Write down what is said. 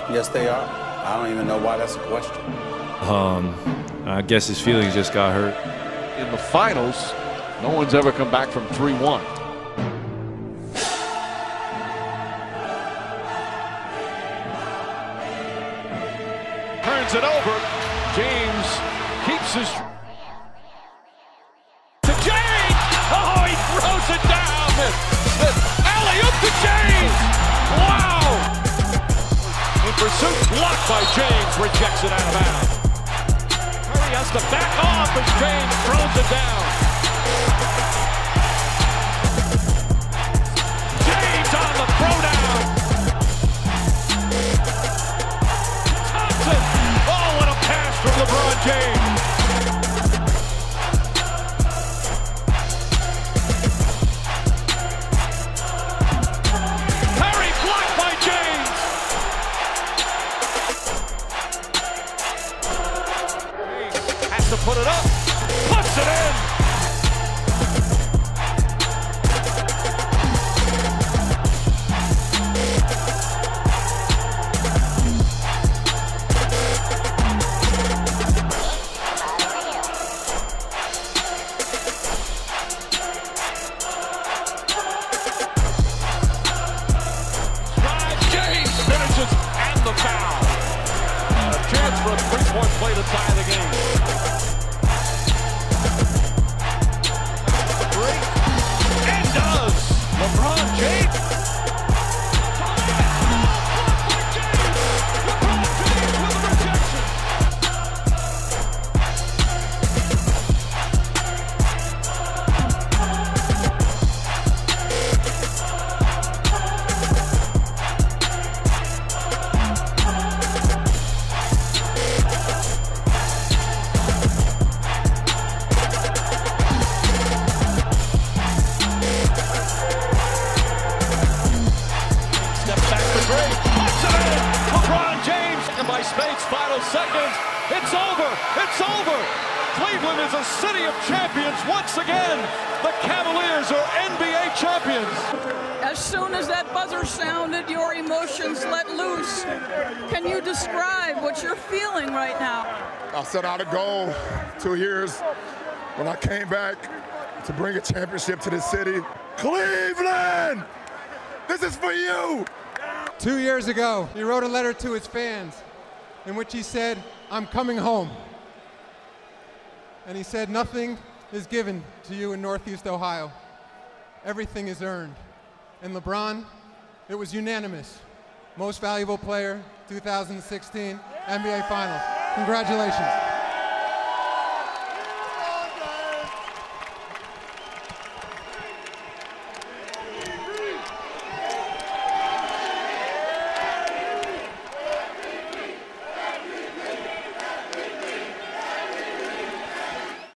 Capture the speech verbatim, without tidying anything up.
Yes, they are. I don't even know why that's a question. Um, I guess his feelings just got hurt. In the finals, no one's ever come back from three one. Turns it over. James keeps his... To James! Oh, he throws it down! Alley-oop to James! Wow! In pursuit, blocked by James, rejects it out of bounds. Curry has to back off as James throws it down. James on the throwdown. Thompson! Oh, what a pass from LeBron James! Curry blocked by James! Has to put it up, puts it in. Drives, James finishes, and the foul. A chance for a three-point play to tie the game. And does LeBron James. LeBron James with a rejection. LeBron James, and by Spade's final seconds, it's over, it's over. Cleveland is a city of champions once again. The Cavaliers are N B A champions. As soon as that buzzer sounded, your emotions let loose. Can you describe what you're feeling right now? I set out a goal two years when I came back to bring a championship to this city. Cleveland, this is for you. Two years ago, he wrote a letter to his fans in which he said, "I'm coming home." And he said, "Nothing is given to you in Northeast Ohio. Everything is earned." And LeBron, it was unanimous. Most valuable player, two thousand sixteen N B A Finals. Congratulations.